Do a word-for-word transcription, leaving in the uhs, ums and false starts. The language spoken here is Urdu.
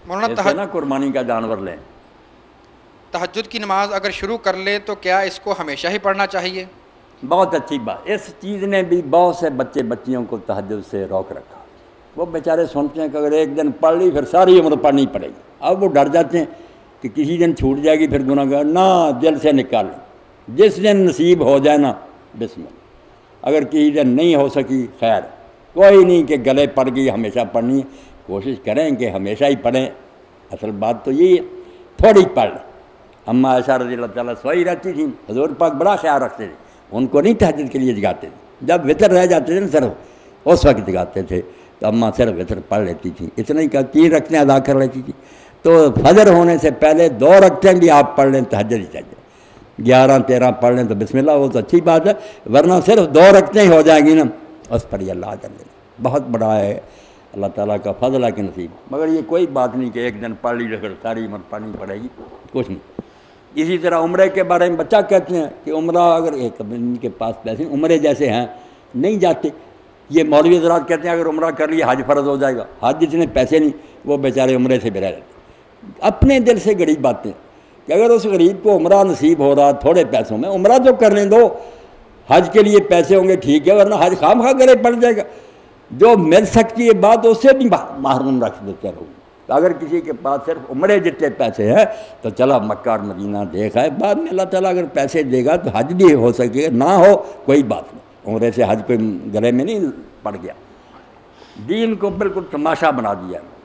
مولانا ایسے نا قربانی کا جانور لیں. تہجد کی نماز اگر شروع کر لے تو کیا اس کو ہمیشہ ہی پڑھنا چاہیے؟ بہت اچھی بات. اس چیز نے بھی بہت سے بچے بچیوں کو تہجد سے روک رکھا. وہ بیچارے سنتے ہیں کہ اگر ایک دن پڑھ لی پھر ساری عمر پڑھنی پڑے گی. اب وہ ڈر جاتے ہیں کہ کسی دن چھوٹ جائے گی پھر گناہ گار. نہ، دل سے نکالیں. جس دن نصیب ہو جائے نا بسم اللہ. اگر کسی دن نہیں ہو سکی خیر کوئی نہیں کہ گلے پڑ گئی ہمیشہ پڑھنی ہے. کوشش کریں کہ ہمیشہ ہی پڑھیں. اصل بات تو یہی ہے تھوڑی پڑھ لیں. اماں عائشہ رضی اللہ تعالیٰ سوئی رہتی تھیں. حضور پاک بڑا خیال رکھتے تھے. ان کو نہیں تہجد کے لیے جگاتے تھے. جب وطر رہ جاتے تھے نا صرف اس وقت جگاتے تھے تو اماں صرف وطر پڑھ لیتی تھیں. اتنا ہی کہ تین رکعتیں ادا کر لیتی تھیں. تو فجر ہونے سے پہلے دو رکعتیں بھی آپ پڑھ لیں تہجد ہی چاہیے. گیارہ تیرہ پڑھ لیں تو بسم اللہ وہ تو اچھی بات ہے. ورنہ صرف دو رکعتیں ہی ہو جائیں گی نا اس پر یہ اللہ کر لیں. بہت بڑا ہے اللہ تعالیٰ کا فضل ہے کہ نصیب. مگر یہ کوئی بات نہیں کہ ایک دن پڑھ لی پھر ساری عمر پڑھنی پڑے گی. کچھ نہیں. اسی طرح عمرے کے بارے میں بچہ کہتے ہیں کہ عمرہ اگر ایک ان کے پاس پیسے عمرے جیسے ہیں نہیں جاتے. یہ مولوی حضرات کہتے ہیں اگر عمرہ کر لیا حج فرض ہو جائے گا. حج جتنے پیسے نہیں وہ بیچارے عمرے سے بھی رہ جاتے. اپنے دل سے غریب باتیں کہ اگر اس غریب کو عمرہ نصیب ہو رہا تھوڑے پیسوں میں عمرہ تو کرنے دو. حج کے لیے پیسے ہوں گے ٹھیک ہے ورنہ حج خام خواہ کرے پڑ جائے گا. جو مل سکتی ہے بات اس سے بھی محروم رکھ دیتے رہو. اگر کسی کے پاس صرف عمرے جتنے پیسے ہیں تو چلا مکہ اور مدینہ دیکھا ہے. بعد میں اللہ تعالیٰ اگر پیسے دے گا تو حج بھی ہو سکے گا. نہ ہو کوئی بات نہیں. عمرے سے حج کوئی گلے میں نہیں پڑ گیا. دین کو بالکل تماشا بنا دیا.